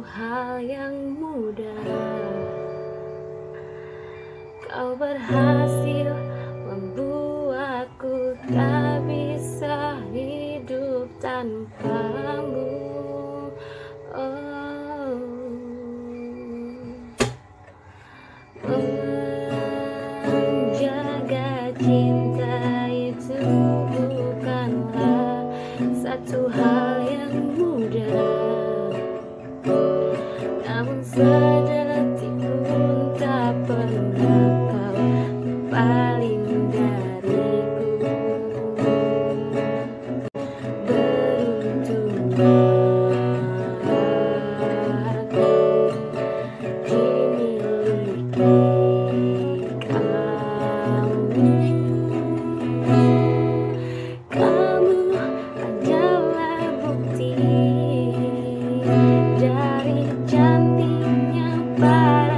hal yang mudah. Kau berhasil membuatku tak bisa hidup tanpamu. Oh, menjaga cinta itu bukanlah satu hal yang mudah, namun sedetik pun tak pernah kau paling dariku. Beruntunglah aku dimiliki kamu. Kamu adalah bukti dari cantiknya para